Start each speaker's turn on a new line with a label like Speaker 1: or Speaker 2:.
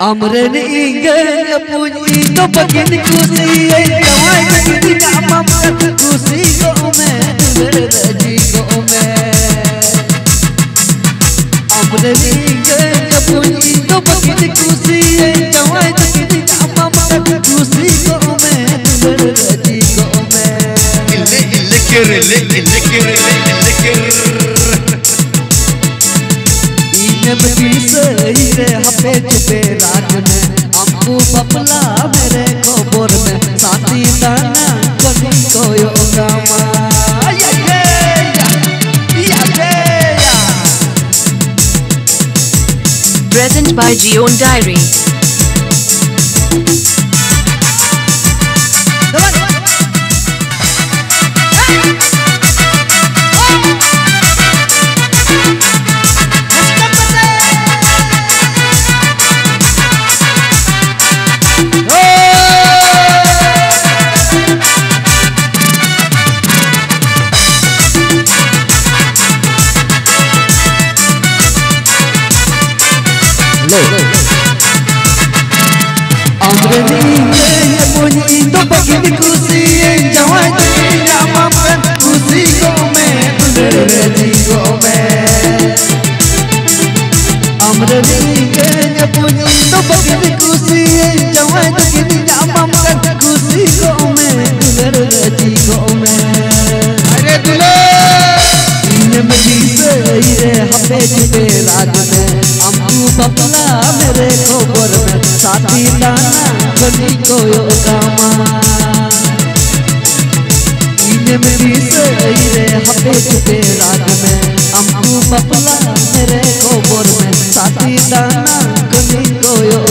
Speaker 1: Amren ingin punya to bagian kusi jawai begini amam kata kusi gome berji gome Amren ingin punya to bagian kusi jawai begini amam kata kusi gome berji gome इन्हें बगीचे हीरे हपे चुपे रात में हमको बपला मेरे कोबर में साथी दाना कभी कोयो गामा
Speaker 2: Present by Gion Diary.
Speaker 1: Amren ingin punya to bagian kusi jawai begini amam kata kusi gome berji gome Amren ingin punya to bagian kusi jawai begini amam kata kusi gome berji gome Are dule इन्हें बगीचे हीरे हपे चुपे रात में हमको बपला मेरे कोबर में साथी दाना कभी कोयो गामा इन्हें बगीचे हीरे हपे चुपे रात में हमको बपला मेरे कोबर में साथी दाना कभी कोयो